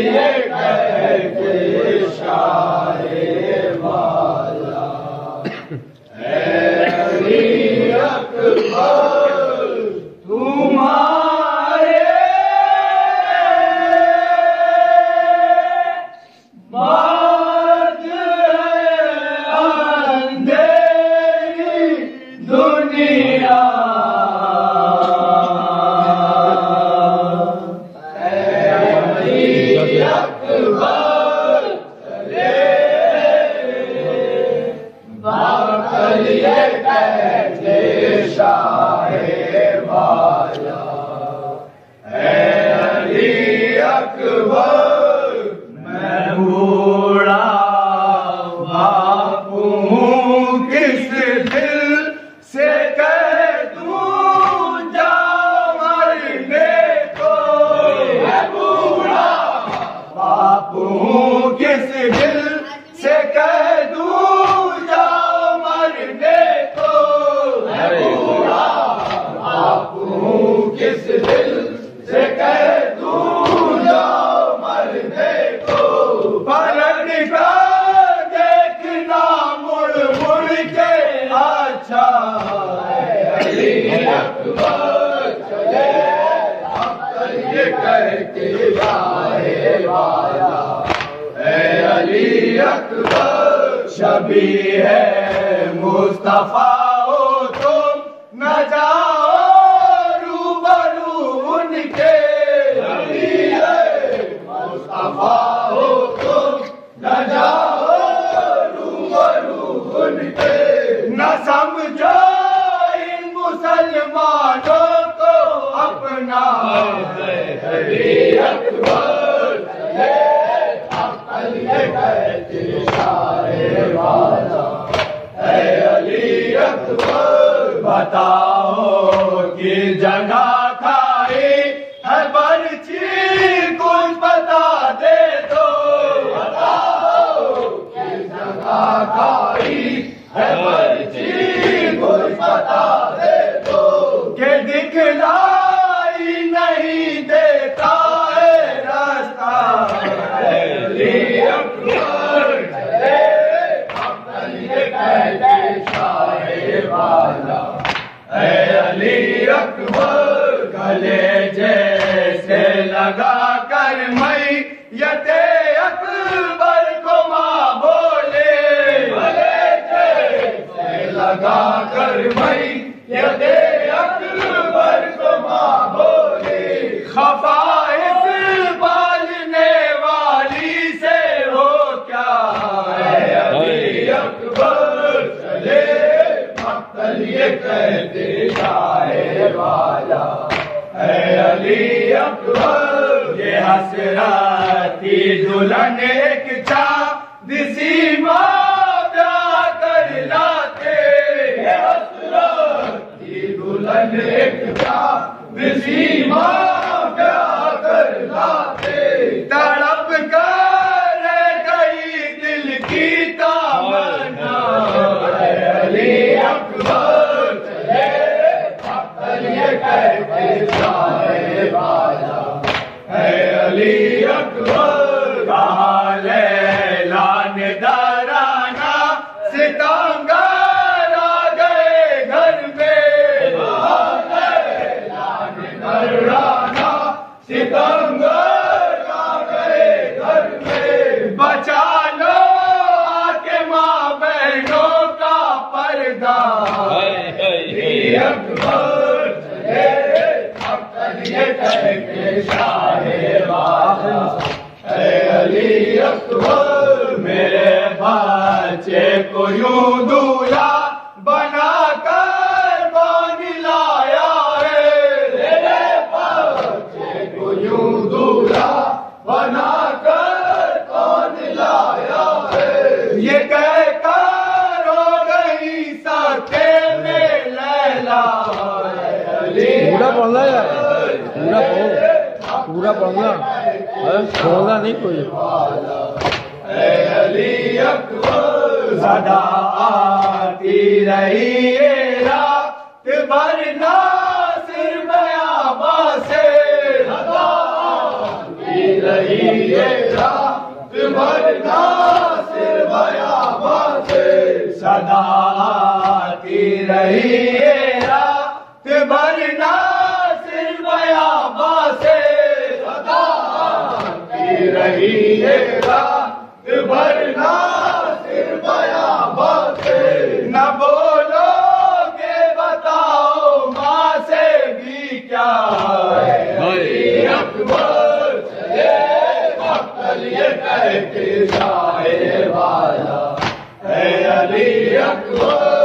ये कह के शाहे वाला अली अकबर तुम्हारे बाद अंधेरी दुनिया शबी है मुस्तफा हो तुम न जाओ रूबरू उनके शबी है मुस्तफा हो तुम न जाओ रूबरू उनके न समझो इन मुसलमानों को अपना अली अकबर अली अकबर बताओ कि जगह खाई है बर्ची कुछ बता दे दो बताओ कि जगह खाई है बर्ची कुछ बता दे दो कि दिखलाई नहीं देता है रास्ता अली अकबर अली अकबर गले जैसे लगा कर मैयते अकबर को माँ बोले गले जैसे लगा कर मैयते अकबर को माँ बोले खफा इस पालने वाली से हो क्या अली अकबर चले ये कहते शाहे वाला अली अकबर ये हसरती दुल्हन एक चाँदी माँ ब्याह कर लाते हसरती दुल्हन एक चाँदी माँ ब्याह कर लाते तड़प कर गई दिल की तमन्ना अली अकबर अली अकबर कहा लैला ने दराना सितंगर आ गए घर में लैला ने दराना सितंगर आ गए घर में बचा लो आके माँ बहनों का पर्दा अली अकबर अली अकबर मेरे बच्चे को यूं दूल्हा बना कर कौन लाया है मेरे बच्चे को यूं दूल्हा बना कर कौन लाया है ये कह कर हो गई सके में लैला पूरा पढ़ना यार पूरा पढ़ना छोड़ना नहीं कोई अली अकबर सदा आती रही रात भर नासिर बयाबा से सदा आती रही ये रात भर नासिर बयाबा से सदा आती रही ये रात भर नासिर बयाबा से सदा आती रही ये रात भर नासिर बयाबा से न बोलोगे बताओ माँ से भी क्या है अकबर चले अक्ल ये कह के शायर वाला है अली अकबर